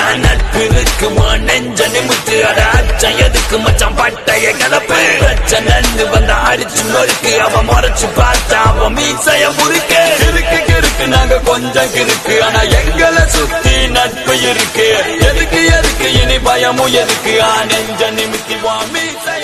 நட்பு இருக்குமா நெஞ்ச நிமித்து அட அச்சம் எதுக்கு மச்சான் பட்டைய கலப்பு பிரச்சனை வந்த அடிச்சு நொறுக்கு அவ முறைச்சு பார்த்தா அவ மீசைய முறுக்கு கிறுக்கு கிறுக்கு நாங்க கொஞ்சம் கிறுக்கு ஆனா எங்களை சுத்தி நட்பு இருக்கு எதுக்கு எதுக்கு இனி பயமும் எதுக்கு நெஞ்ச நிமித்தி வா மீசை